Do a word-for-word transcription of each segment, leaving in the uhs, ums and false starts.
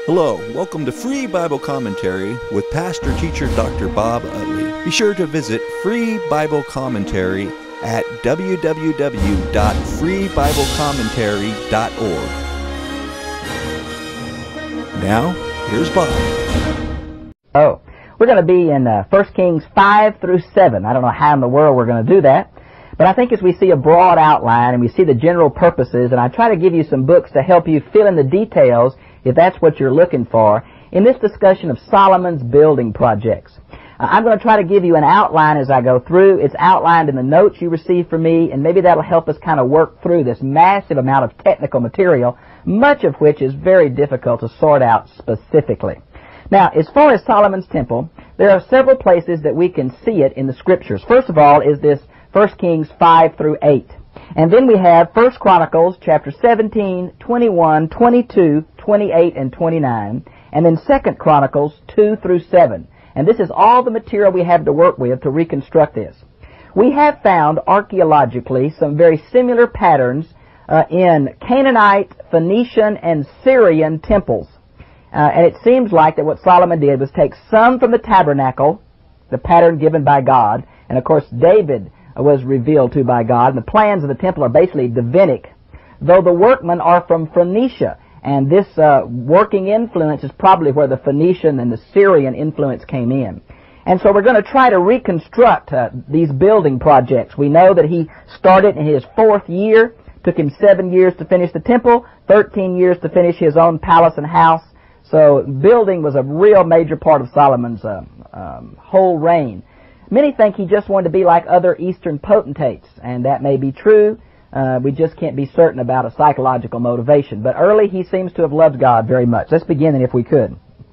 Hello, welcome to Free Bible Commentary with Pastor Teacher Doctor Bob Utley. Be sure to visit Free Bible Commentary at w w w dot free bible commentary dot org. Now, here's Bob. Oh, we're going to be in uh, First Kings five through seven. I don't know how in the world we're going to do that, but I think as we see a broad outline and we see the general purposes, and I try to give you some books to help you fill in the details if that's what you're looking for, in this discussion of Solomon's building projects. Uh, I'm going to try to give you an outline as I go through. It's outlined in the notes you receive from me, and maybe that'll help us kind of work through this massive amount of technical material, much of which is very difficult to sort out specifically. Now, as far as Solomon's temple, there are several places that we can see it in the Scriptures. First of all is this First Kings five through eight. And then we have First Chronicles chapter seventeen, twenty-one, twenty-two, twenty-eight, and twenty-nine. And then Second Chronicles two through seven. And this is all the material we have to work with to reconstruct this. We have found archaeologically some very similar patterns uh, in Canaanite, Phoenician, and Syrian temples. Uh, and it seems like that what Solomon did was take some from the tabernacle, the pattern given by God, and of course David was revealed to by God, and the plans of the temple are basically Davidic, though the workmen are from Phoenicia, and this uh, working influence is probably where the Phoenician and the Syrian influence came in. And so we're going to try to reconstruct uh, these building projects. We know that he started in his fourth year, took him seven years to finish the temple, thirteen years to finish his own palace and house. So building was a real major part of Solomon's uh, um, whole reign. Many think he just wanted to be like other Eastern potentates, and that may be true. Uh, we just can't be certain about a psychological motivation. But early he seems to have loved God very much. Let's begin then if we could.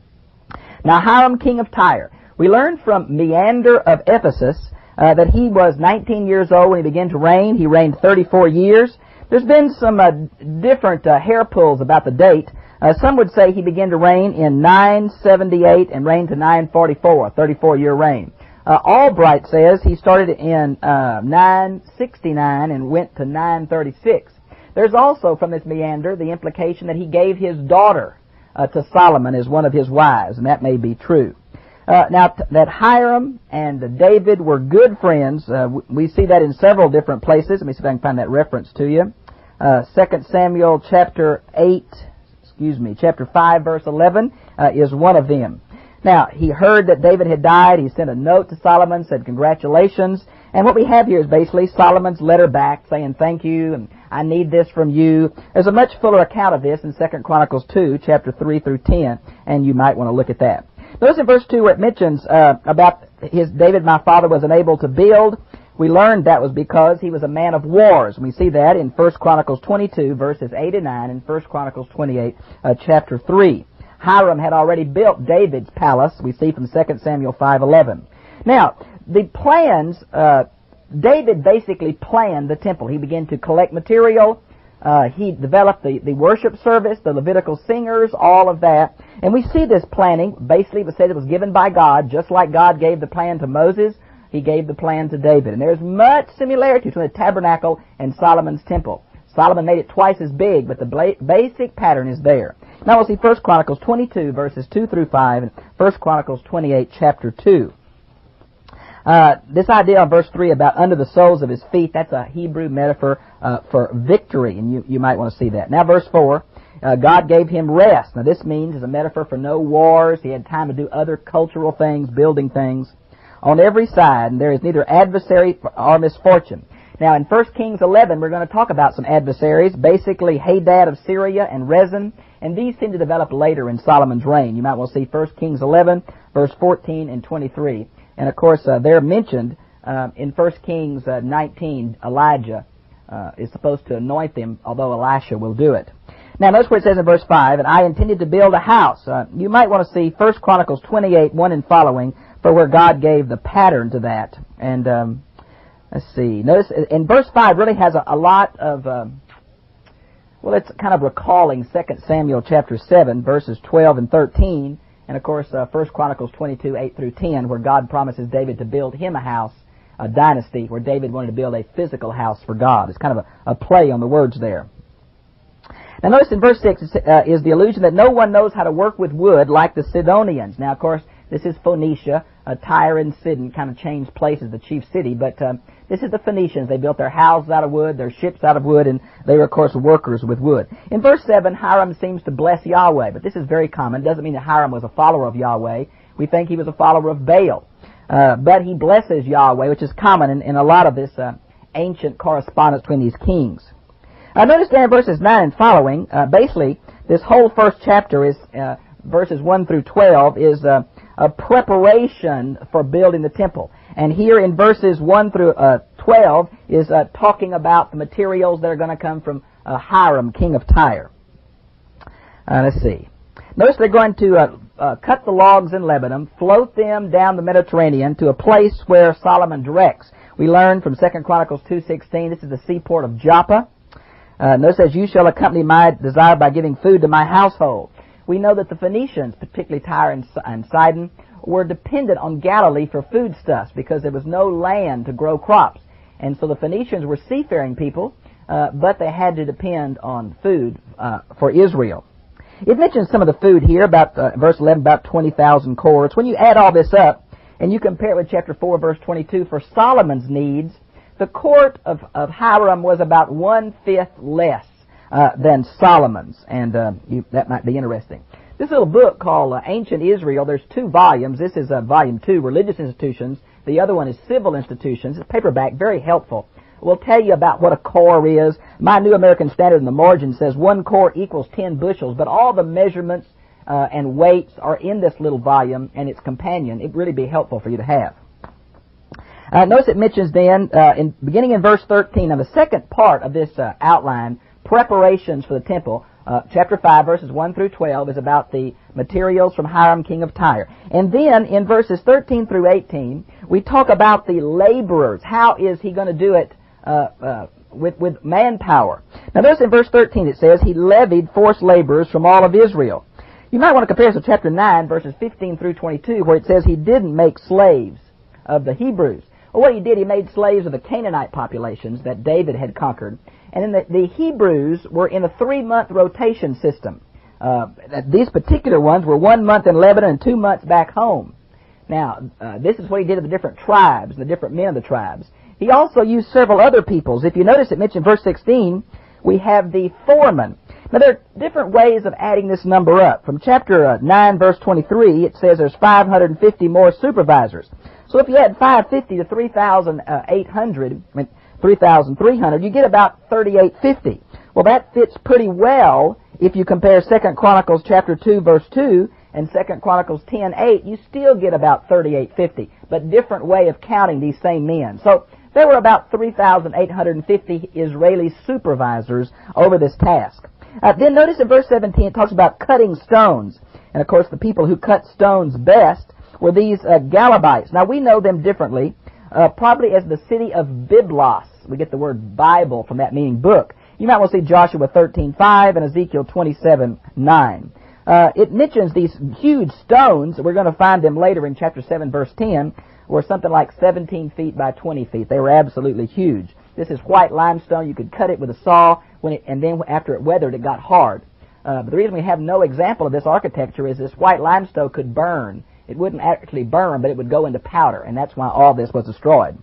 Now Hiram, king of Tyre. We learned from Meander of Ephesus uh, that he was nineteen years old when he began to reign. He reigned thirty-four years. There's been some uh, different uh, hair pulls about the date. Uh, some would say he began to reign in nine seventy-eight and reigned to nine forty-four, a thirty-four year reign. Uh, Albright says he started in uh, nine sixty-nine and went to nine thirty-six. There's also from this Meander the implication that he gave his daughter uh, to Solomon as one of his wives, and that may be true. Uh, now, t- that Hiram and uh, David were good friends, uh, w- we see that in several different places. Let me see if I can find that reference to you. Uh, Second Samuel chapter eight, excuse me, chapter five, verse eleven uh, is one of them. Now, he heard that David had died. He sent a note to Solomon, said congratulations. And what we have here is basically Solomon's letter back saying thank you and I need this from you. There's a much fuller account of this in Second Chronicles two, chapter three through ten, and you might want to look at that. Notice in verse two where it mentions uh, about his David, my father, was unable to build. We learned that was because he was a man of wars. We see that in First Chronicles twenty-two, verses eight and nine, and First Chronicles twenty-eight, uh, chapter three. Hiram had already built David's palace, we see from Second Samuel five eleven. Now, the plans, uh, David basically planned the temple. He began to collect material. Uh, he developed the, the worship service, the Levitical singers, all of that. And we see this planning, basically it was said it was given by God, just like God gave the plan to Moses, he gave the plan to David. And there's much similarity between the tabernacle and Solomon's temple. Solomon made it twice as big, but the bla- basic pattern is there. Now we'll see First Chronicles twenty-two, verses two through five, and First Chronicles twenty-eight, chapter two. Uh, this idea of verse three about under the soles of his feet, that's a Hebrew metaphor uh, for victory, and you, you might want to see that. Now verse four, uh, God gave him rest. Now this means is a metaphor for no wars. He had time to do other cultural things, building things on every side, and there is neither adversary or misfortune. Now in First Kings eleven, we're going to talk about some adversaries, basically Hadad of Syria and Rezin, and these seem to develop later in Solomon's reign. You might want to see First Kings eleven, verse fourteen and twenty-three. And of course, uh, they're mentioned uh, in First Kings uh, nineteen. Elijah uh, is supposed to anoint them, although Elisha will do it. Now notice what it says in verse five, and I intended to build a house. Uh, you might want to see First Chronicles twenty-eight, one and following, for where God gave the pattern to that. And um, let's see. Notice in verse five really has a, a lot of, um, well, it's kind of recalling Second Samuel chapter seven, verses twelve and thirteen, and of course uh, First Chronicles twenty-two, eight through ten, where God promises David to build him a house, a dynasty, where David wanted to build a physical house for God. It's kind of a, a play on the words there. Now notice in verse six uh, is the allusion that no one knows how to work with wood like the Sidonians. Now, of course, this is Phoenicia. Uh, Tyre and Sidon kind of changed places, the chief city, but uh, this is the Phoenicians. They built their houses out of wood, their ships out of wood, and they were, of course, workers with wood. In verse seven, Hiram seems to bless Yahweh, but this is very common. It doesn't mean that Hiram was a follower of Yahweh. We think he was a follower of Baal. Uh, but he blesses Yahweh, which is common in, in a lot of this uh, ancient correspondence between these kings. Uh, notice there in verses nine and following, uh, basically, this whole first chapter is, uh, verses one through twelve, is uh, a preparation for building the temple. And here in verses one through uh, twelve is uh, talking about the materials that are going to come from uh, Hiram, king of Tyre. Uh, let's see. Notice they're going to uh, uh, cut the logs in Lebanon, float them down the Mediterranean to a place where Solomon directs. We learn from Second Chronicles two sixteen, this is the seaport of Joppa. Uh, notice it says, you shall accompany my desire by giving food to my household. We know that the Phoenicians, particularly Tyre and, and Sidon, were dependent on Galilee for foodstuffs because there was no land to grow crops. And so the Phoenicians were seafaring people, uh, but they had to depend on food uh, for Israel. It mentions some of the food here, about uh, verse eleven, about twenty thousand cores. When you add all this up, and you compare it with chapter four, verse twenty-two, for Solomon's needs, the court of, of Hiram was about one-fifth less uh, than Solomon's, and uh, you, that might be interesting. This little book called uh, Ancient Israel, there's two volumes. This is uh, volume two, Religious Institutions. The other one is Civil Institutions. It's paperback, very helpful. We'll tell you about what a core is. My New American Standard in the margin says one core equals ten bushels, but all the measurements uh, and weights are in this little volume and its companion. It'd really be helpful for you to have. Uh, notice it mentions then, uh, in, beginning in verse thirteen, now the second part of this uh, outline, preparations for the temple, uh, chapter five, verses one through twelve, is about the materials from Hiram, king of Tyre. And then in verses thirteen through eighteen, we talk about the laborers. How is he going to do it uh, uh, with, with manpower? Now notice in verse thirteen it says, he levied forced laborers from all of Israel. You might want to compare this with chapter nine, verses fifteen through twenty-two, where it says he didn't make slaves of the Hebrews. Well, what he did, he made slaves of the Canaanite populations that David had conquered. And then the, the Hebrews were in a three-month rotation system. Uh, these particular ones were one month in Lebanon and two months back home. Now, uh, this is what he did to the different tribes, the different men of the tribes. He also used several other peoples. If you notice, it mentioned verse sixteen, we have the foreman. Now, there are different ways of adding this number up. From chapter uh, nine, verse twenty-three, it says there's five hundred fifty more supervisors. So if you add five hundred fifty to three thousand eight hundred, I mean, three thousand three hundred, you get about thirty-eight fifty. Well, that fits pretty well if you compare Second Chronicles chapter two, verse two, and Second Chronicles ten eight. You still get about thirty-eight fifty, but different way of counting these same men. So there were about three thousand eight hundred fifty Israeli supervisors over this task. Uh, then notice in verse seventeen, it talks about cutting stones. And of course, the people who cut stones best were these uh, Galabites. Now, we know them differently, uh, probably as the city of Byblos. We get the word Bible from that, meaning book. You might want to see Joshua thirteen five and Ezekiel twenty-seven nine. Uh, it mentions these huge stones. We're going to find them later in chapter seven, verse ten, were something like seventeen feet by twenty feet. They were absolutely huge. This is white limestone. You could cut it with a saw, when it, and then after it weathered, it got hard. Uh, but the reason we have no example of this architecture is this white limestone could burn. It wouldn't actually burn, but it would go into powder, and that's why all this was destroyed.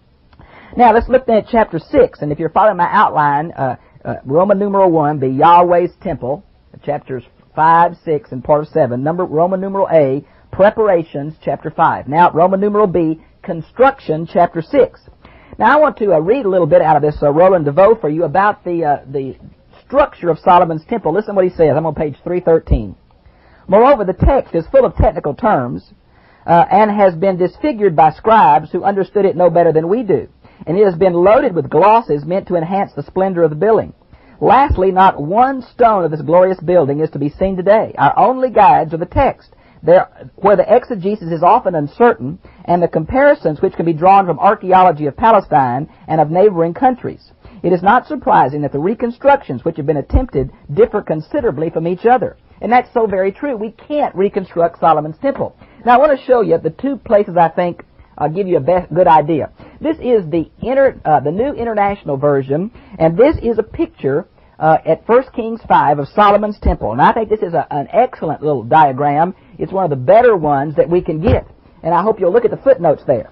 Now, let's look then at chapter six, and if you're following my outline, uh, uh, Roman numeral one, be Yahweh's temple, chapters five, six, and part of seven. Number Roman numeral A, preparations, chapter five. Now, Roman numeral B, construction, chapter six. Now, I want to uh, read a little bit out of this uh, Roland DeVoe for you about the uh, the structure of Solomon's temple. Listen to what he says. I'm on page three thirteen. Moreover, the text is full of technical terms uh, and has been disfigured by scribes who understood it no better than we do. And it has been loaded with glosses meant to enhance the splendor of the building. Lastly, not one stone of this glorious building is to be seen today. Our only guides are the text, there, where the exegesis is often uncertain, and the comparisons which can be drawn from archaeology of Palestine and of neighboring countries. It is not surprising that the reconstructions which have been attempted differ considerably from each other. And that's so very true. We can't reconstruct Solomon's temple. Now, I want to show you the two places I think I'll give you a best, good idea. This is the inter, uh, the New International Version, and this is a picture uh, at First Kings five of Solomon's temple. And I think this is a, an excellent little diagram. It's one of the better ones that we can get. And I hope you'll look at the footnotes there.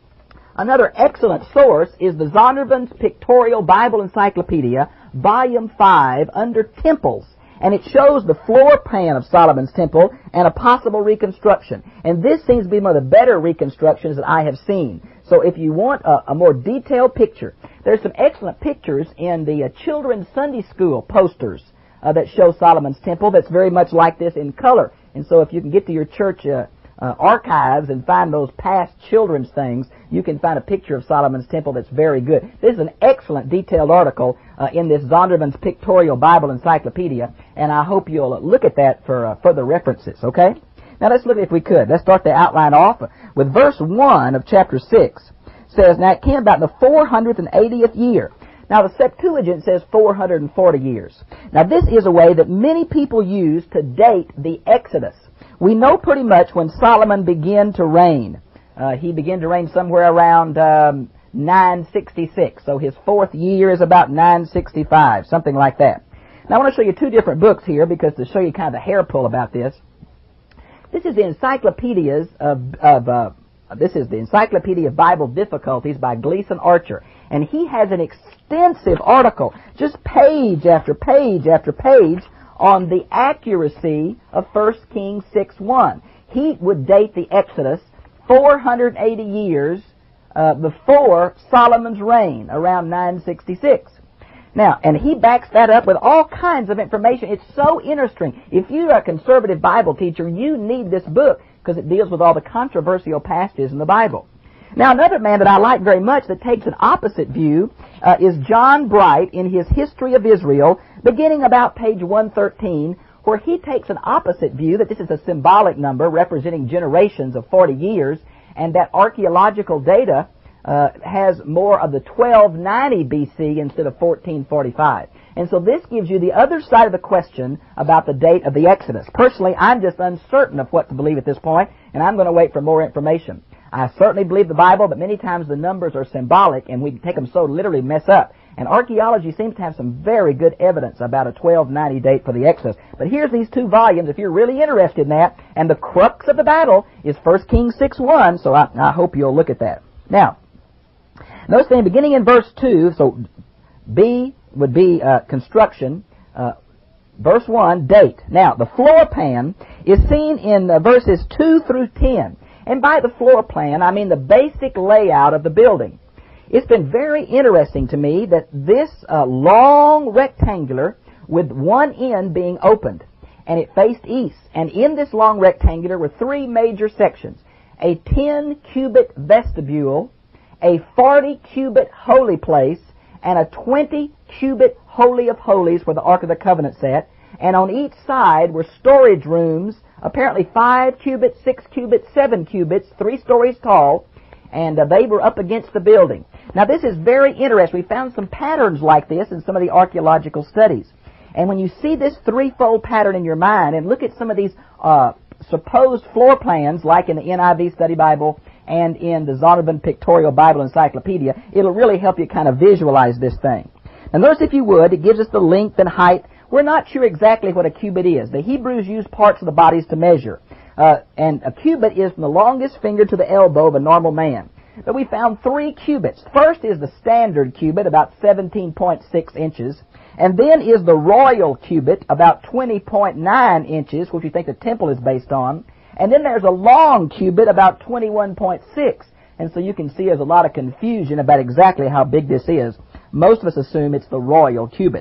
Another excellent source is the Zondervan's Pictorial Bible Encyclopedia, Volume five, under Temples. And it shows the floor plan of Solomon's temple and a possible reconstruction. And this seems to be one of the better reconstructions that I have seen. So if you want a, a more detailed picture, there's some excellent pictures in the uh, children's Sunday school posters uh, that show Solomon's temple that's very much like this in color. And so if you can get to your church uh, uh, archives and find those past children's things, you can find a picture of Solomon's temple that's very good. This is an excellent detailed article uh, in this Zondervan's Pictorial Bible Encyclopedia, and I hope you'll uh, look at that for uh, further references, okay? Now let's look, if we could, let's start the outline off with verse one of chapter six. It says, now it came about in the four hundred eightieth year. Now the Septuagint says four hundred forty years. Now this is a way that many people use to date the Exodus. We know pretty much when Solomon began to reign. Uh, he began to reign somewhere around um, nine sixty-six. So his fourth year is about nine sixty-five, something like that. Now I want to show you two different books here because to show you kind of the hair pull about this. This is the encyclopedias of, of uh, this is the Encyclopedia of Bible Difficulties by Gleason Archer. And he has an extensive article, just page after page after page, on the accuracy of First Kings six one. He would date the Exodus four hundred eighty years uh, before Solomon's reign, around nine sixty-six. Now, and he backs that up with all kinds of information. It's so interesting. If you're a conservative Bible teacher, you need this book because it deals with all the controversial passages in the Bible. Now, another man that I like very much that takes an opposite view uh, is John Bright in his History of Israel, beginning about page one thirteen, where he takes an opposite view that this is a symbolic number representing generations of forty years, and that archaeological data uh, has more of the twelve ninety B C instead of fourteen forty-five. And so this gives you the other side of the question about the date of the Exodus. Personally, I'm just uncertain of what to believe at this point, and I'm going to wait for more information. I certainly believe the Bible, but many times the numbers are symbolic, and we take them so literally mess up. And archaeology seems to have some very good evidence about a twelve ninety date for the Exodus. But here's these two volumes if you're really interested in that. And the crux of the battle is First Kings six one, so I, I hope you'll look at that. Now, notice then, beginning in verse two, so B would be uh, construction, uh, verse one, date. Now, the floor plan is seen in uh, verses two through ten. And by the floor plan, I mean the basic layout of the building. It's been very interesting to me that this uh, long rectangular with one end being opened, and it faced east. And in this long rectangular were three major sections: a ten cubit vestibule, a forty cubit holy place, and a twenty cubit holy of holies where the Ark of the Covenant sat. And on each side were storage rooms, apparently five cubits, six cubits, seven cubits, three stories tall, and uh, they were up against the building. Now this is very interesting. We found some patterns like this in some of the archaeological studies. And when you see this threefold pattern in your mind, and look at some of these uh, supposed floor plans, like in the N I V Study Bible and in the Zondervan Pictorial Bible Encyclopedia, it'll really help you kind of visualize this thing. Now notice, if you would, it gives us the length and height. We're not sure exactly what a cubit is. The Hebrews used parts of the bodies to measure. Uh, and a cubit is from the longest finger to the elbow of a normal man. But we found three cubits. First is the standard cubit, about seventeen point six inches. And then is the royal cubit, about twenty point nine inches, which we think the temple is based on. And then there's a long cubit, about twenty-one point six. And so you can see there's a lot of confusion about exactly how big this is. Most of us assume it's the royal cubit.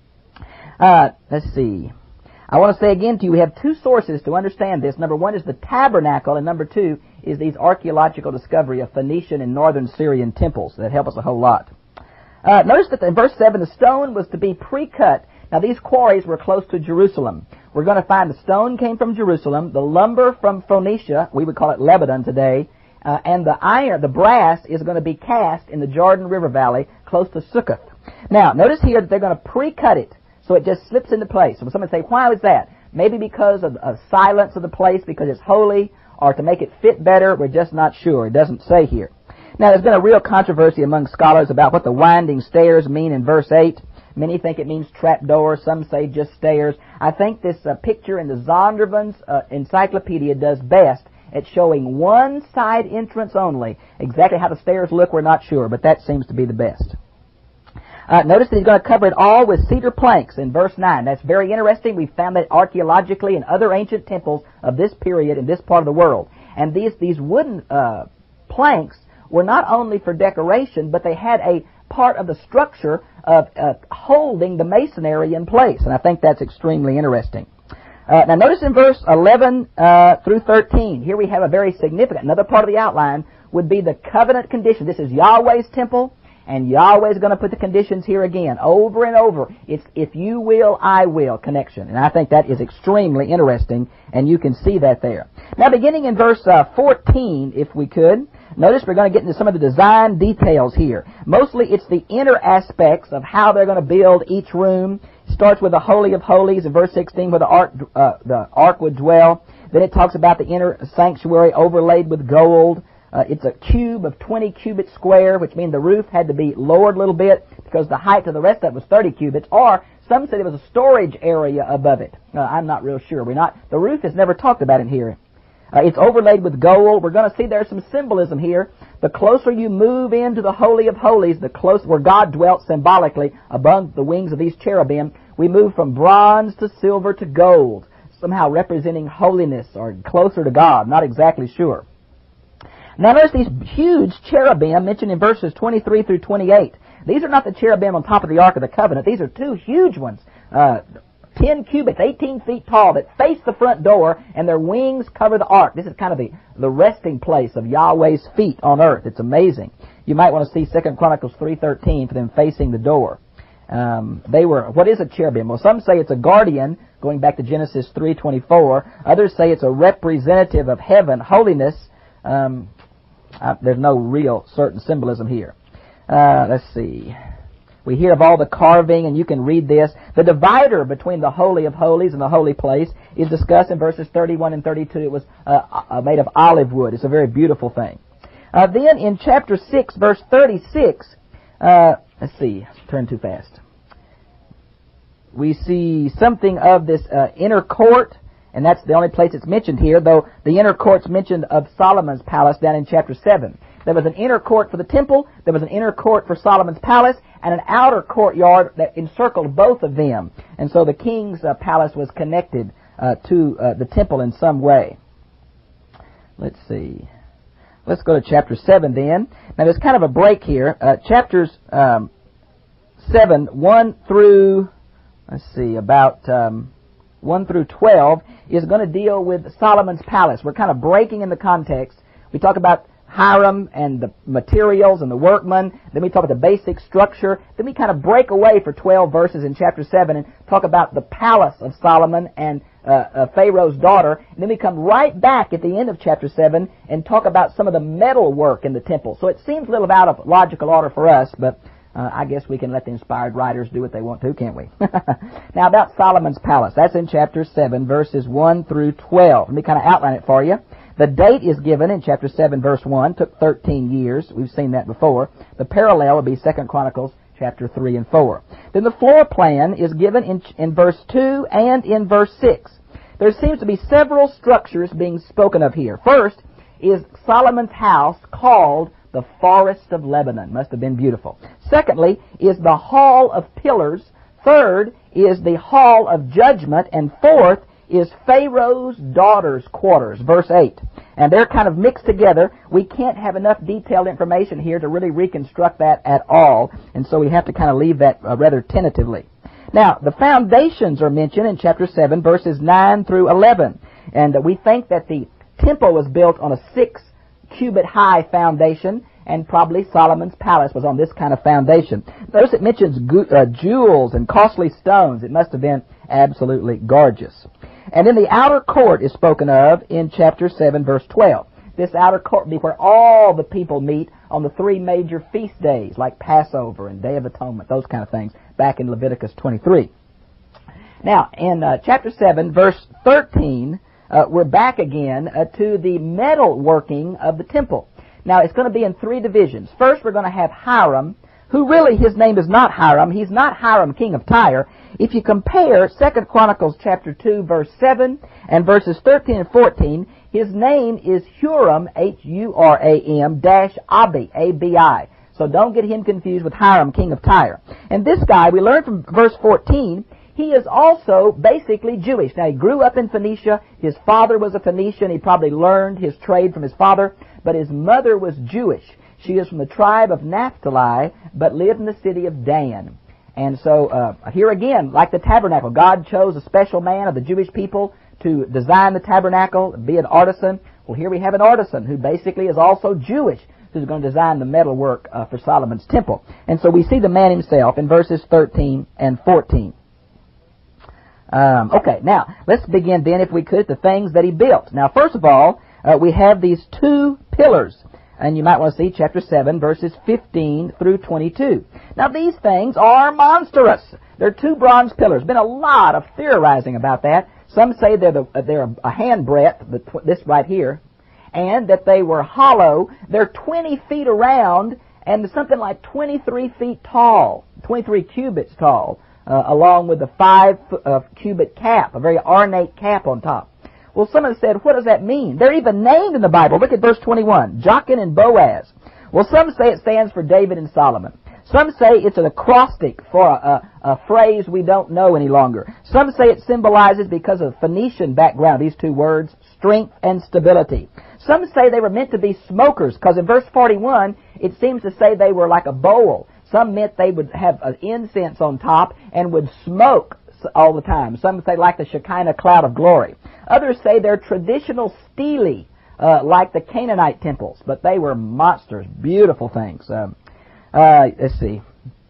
Uh, let's see. I want to say again to you, we have two sources to understand this. Number one is the tabernacle, and number two is these archaeological discovery of Phoenician and northern Syrian temples that help us a whole lot. Uh, notice that in verse seven, the stone was to be pre-cut. Now these quarries were close to Jerusalem. We're going to find the stone came from Jerusalem, the lumber from Phoenicia, we would call it Lebanon today, uh, and the iron, the brass, is going to be cast in the Jordan River Valley close to Succoth. Now, notice here that they're going to pre-cut it, so it just slips into place. So someone say, why was that? Maybe because of, of silence of the place, because it's holy, or to make it fit better. We're just not sure. It doesn't say here. Now, there's been a real controversy among scholars about what the winding stairs mean in verse eight. Many think it means trapdoors. Some say just stairs. I think this uh, picture in the Zondervan's uh, encyclopedia does best at showing one side entrance only. Exactly how the stairs look, we're not sure, but that seems to be the best. Uh, notice that he's going to cover it all with cedar planks in verse nine. That's very interesting. We found that archaeologically in other ancient temples of this period in this part of the world. And these, these wooden uh, planks were not only for decoration, but they had a part of the structure of uh, holding the masonry in place. And I think that's extremely interesting. Uh, now notice in verse eleven uh, through thirteen, here we have a very significant, another part of the outline would be the covenant condition. This is Yahweh's temple, and Yahweh's going to put the conditions here again, over and over. It's if you will, I will connection. And I think that is extremely interesting, and you can see that there. Now beginning in verse uh, fourteen, if we could, notice we're going to get into some of the design details here. Mostly it's the inner aspects of how they're going to build each room. It starts with the Holy of Holies in verse sixteen where the ark, uh, the ark would dwell. Then it talks about the inner sanctuary overlaid with gold. Uh, it's a cube of twenty cubits square, which means the roof had to be lowered a little bit because the height of the rest of it was thirty cubits. Or some say there was a storage area above it. Uh, I'm not real sure. We're not. The roof is never talked about in here. Uh, it's overlaid with gold. We're going to see there's some symbolism here. The closer you move into the Holy of Holies, the closer where God dwelt symbolically above the wings of these cherubim, we move from bronze to silver to gold, somehow representing holiness or closer to God. Not exactly sure. Now notice these huge cherubim mentioned in verses twenty-three through twenty-eight. These are not the cherubim on top of the Ark of the Covenant. These are two huge ones. Uh, ten cubits, eighteen feet tall, that face the front door, and their wings cover the ark. This is kind of the, the resting place of Yahweh's feet on earth. It's amazing. You might want to see Second Chronicles three thirteen for them facing the door. Um, they were, what is a cherubim? Well, some say it's a guardian, going back to Genesis three twenty-four. Others say it's a representative of heaven, holiness. Um, uh, there's no real certain symbolism here. Uh, let's see. We hear of all the carving, and you can read this. The divider between the Holy of Holies and the holy place is discussed in verses thirty-one and thirty-two. It was uh, uh, made of olive wood. It's a very beautiful thing. Uh, then in chapter six, verse thirty-six, uh, let's see, turn too fast. We see something of this uh, inner court, and that's the only place it's mentioned here, though the inner court's mentioned of Solomon's palace down in chapter seven. There was an inner court for the temple, there was an inner court for Solomon's palace, and an outer courtyard that encircled both of them. And so the king's uh, palace was connected uh, to uh, the temple in some way. Let's see. Let's go to chapter seven then. Now there's kind of a break here. Uh, chapters um, seven, one through, let's see, about um, one through twelve is going to deal with Solomon's palace. We're kind of breaking in the context. We talk about Hiram and the materials and the workmen. Then we talk about the basic structure. Then we kind of break away for twelve verses in chapter seven and talk about the palace of Solomon and uh, uh, Pharaoh's daughter. And then we come right back at the end of chapter seven and talk about some of the metal work in the temple. So it seems a little out of logical order for us, but uh, I guess we can let the inspired writers do what they want to, can't we? Now about Solomon's palace. That's in chapter seven, verses one through twelve. Let me kind of outline it for you. The date is given in chapter seven, verse one. Took thirteen years. We've seen that before. The parallel would be Second Chronicles chapter three and four. Then the floor plan is given in, in verse two and in verse six. There seems to be several structures being spoken of here. First is Solomon's house called the Forest of Lebanon. Must have been beautiful. Secondly is the Hall of Pillars. Third is the Hall of Judgment. And fourth is Pharaoh's daughter's quarters, verse eight. And they're kind of mixed together. We can't have enough detailed information here to really reconstruct that at all, and so we have to kind of leave that uh, rather tentatively. Now, the foundations are mentioned in chapter seven, verses nine through eleven. And uh, we think that the temple was built on a six-cubit high foundation, and probably Solomon's palace was on this kind of foundation. Notice it mentions uh, jewels and costly stones. It must have been absolutely gorgeous. And then the outer court is spoken of in chapter seven, verse twelve. This outer court will be where all the people meet on the three major feast days, like Passover and Day of Atonement, those kind of things, back in Leviticus twenty-three. Now, in uh, chapter seven, verse thirteen, uh, we're back again uh, to the metal working of the temple. Now, it's going to be in three divisions. First, we're going to have Hiram, who really his name is not Hiram. He's not Hiram, king of Tyre. If you compare Second Chronicles chapter two, verse seven, and verses thirteen and fourteen, his name is Huram, H U R A M, dash Abi, A B I. So don't get him confused with Hiram, king of Tyre. And this guy, we learn from verse fourteen, he is also basically Jewish. Now, he grew up in Phoenicia. His father was a Phoenician. He probably learned his trade from his father. But his mother was Jewish. She is from the tribe of Naphtali, but lived in the city of Dan. And so uh, here again, like the tabernacle, God chose a special man of the Jewish people to design the tabernacle, be an artisan. Well, here we have an artisan who basically is also Jewish, who's going to design the metalwork uh, for Solomon's temple. And so we see the man himself in verses thirteen and fourteen. Um, okay, now, let's begin then, if we could, the things that he built. Now, first of all, uh, we have these two pillars. And you might want to see chapter seven, verses fifteen through twenty-two. Now, these things are monstrous. They're two bronze pillars. Been a lot of theorizing about that. Some say they're, the, they're a hand breadth, this right here, and that they were hollow. They're twenty feet around and something like twenty-three feet tall, twenty-three cubits tall, uh, along with the five uh, cubit cap, a very ornate cap on top. Well, someone said, what does that mean? They're even named in the Bible. Look at verse twenty-one, Jachin and Boaz. Well, some say it stands for David and Solomon. Some say it's an acrostic for a, a, a phrase we don't know any longer. Some say it symbolizes, because of Phoenician background, these two words, strength and stability. Some say they were meant to be smokers, because in verse forty-one, it seems to say they were like a bowl. Some meant they would have an incense on top and would smoke all the time. Some say like the Shekinah cloud of glory. Others say they're traditional stelae, uh, like the Canaanite temples, but they were monsters, beautiful things. Um, uh, let's see.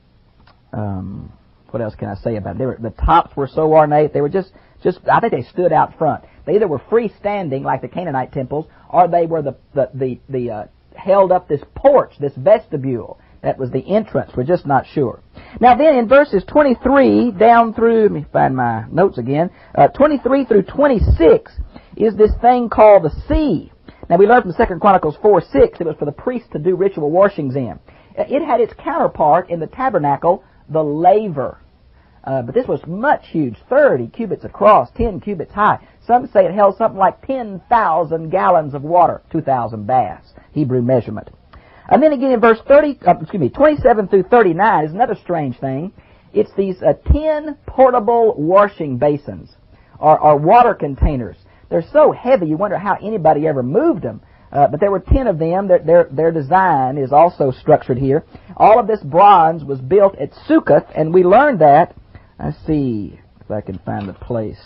Um, what else can I say about it? They were, the tops were so ornate. They were just, just, I think they stood out front. They either were freestanding like the Canaanite temples, or they were the, the, the, the uh, held up this porch, this vestibule. That was the entrance. We're just not sure. Now then, in verses twenty-three down through, let me find my notes again, uh, twenty-three through twenty-six is this thing called the sea. Now we learned from Second Chronicles four six it was for the priests to do ritual washings in. It had its counterpart in the tabernacle, the laver. Uh, but this was much huge, thirty cubits across, ten cubits high. Some say it held something like ten thousand gallons of water, two thousand baths, Hebrew measurement. And then again in verse thirty, uh, excuse me, twenty-seven through thirty-nine is another strange thing. It's these uh, ten portable washing basins, or, or water containers. They're so heavy, you wonder how anybody ever moved them. Uh, but there were ten of them. Their, their, their design is also structured here. All of this bronze was built at Succoth, and we learned that. Let's see if I can find the place.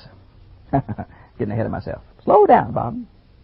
Getting ahead of myself. Slow down, Bob.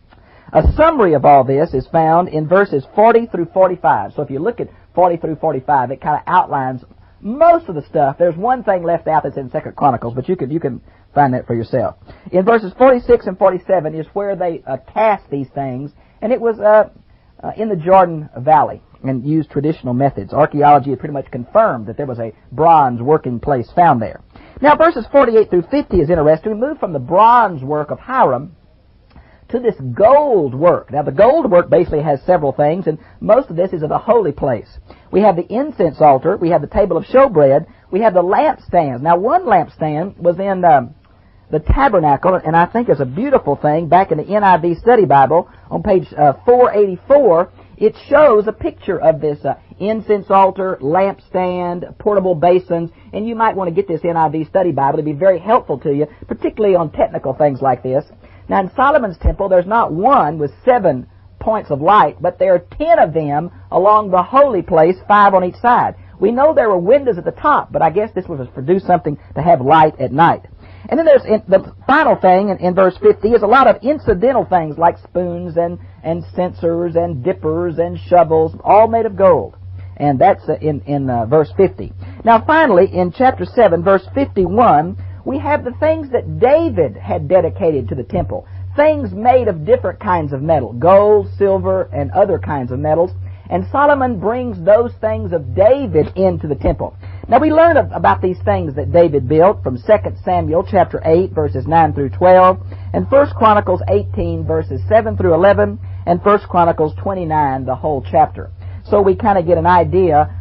A summary of all this is found in verses forty through forty-five. So if you look at forty through forty-five, it kind of outlines most of the stuff. There's one thing left out that's in Second Chronicles, but you can you can find that for yourself. In verses forty-six and forty-seven is where they uh, cast these things, and it was uh, uh, in the Jordan Valley and used traditional methods. Archaeology had pretty much confirmed that there was a bronze working place found there. Now verses forty-eight through fifty is interesting. We move from the bronze work of Hiram to this gold work. Now the gold work basically has several things, and most of this is of a holy place. We have the incense altar, we have the table of showbread, we have the lampstands. Now one lampstand was in um, the tabernacle, and I think it's a beautiful thing. Back in the N I V Study Bible, on page uh, four eighty-four, it shows a picture of this uh, incense altar, lampstand, portable basins, and you might want to get this N I V Study Bible. It'd be very helpful to you, particularly on technical things like this. Now in Solomon's temple, there's not one with seven points of light, but there are ten of them along the holy place, five on each side. We know there were windows at the top, but I guess this was to do something to have light at night. And then there's in, the final thing in, in verse fifty is a lot of incidental things like spoons and, and censers and dippers and shovels, all made of gold. And that's uh, in, in uh, verse fifty. Now finally, in chapter seven, verse fifty-one, we have the things that David had dedicated to the temple. Things made of different kinds of metal, gold, silver, and other kinds of metals. And Solomon brings those things of David into the temple. Now we learn about these things that David built from Second Samuel chapter eight, verses nine through twelve, and First Chronicles eighteen, verses seven through eleven, and First Chronicles twenty-nine, the whole chapter. So we kind of get an idea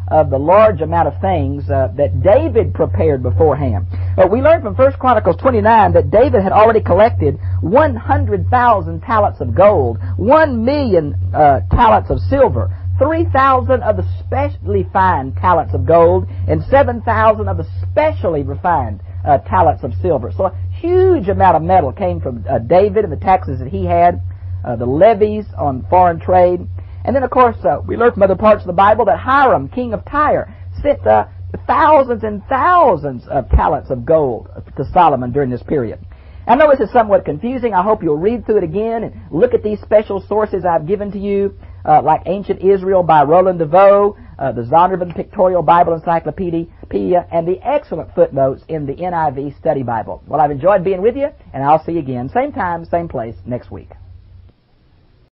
of the large amount of things uh, that David prepared beforehand. But we learned from First Chronicles twenty-nine that David had already collected one hundred thousand talents of gold, one million uh, talents of silver, three thousand of the specially fine talents of gold, and seven thousand of the specially refined uh, talents of silver. So a huge amount of metal came from uh, David and the taxes that he had, uh, the levies on foreign trade. And then, of course, uh, we learned from other parts of the Bible that Hiram, king of Tyre, sent uh, thousands and thousands of talents of gold to Solomon during this period. I know this is somewhat confusing. I hope you'll read through it again and look at these special sources I've given to you, uh, like Ancient Israel by Roland DeVoe, uh, the Zondervan Pictorial Bible Encyclopedia, and the excellent footnotes in the N I V Study Bible. Well, I've enjoyed being with you, and I'll see you again, same time, same place, next week.